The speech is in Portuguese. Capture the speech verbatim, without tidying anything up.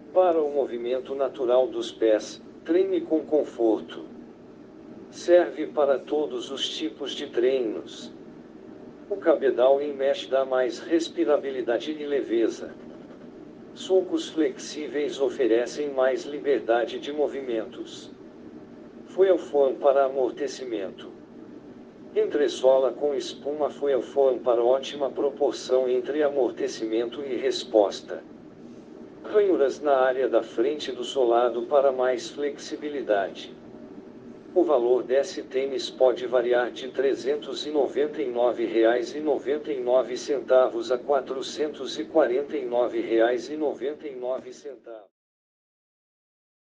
Para o movimento natural dos pés, treine com conforto. Serve para todos os tipos de treinos. O cabedal em mesh dá mais respirabilidade e leveza. Sulcos flexíveis oferecem mais liberdade de movimentos. Foil foam para amortecimento. Entressola com espuma foil foam para ótima proporção entre amortecimento e resposta. Ranhuras na área da frente do solado para mais flexibilidade. O valor desse tênis pode variar de trezentos e noventa e nove reais e noventa e nove centavos a quatrocentos e quarenta e nove reais e noventa e nove centavos.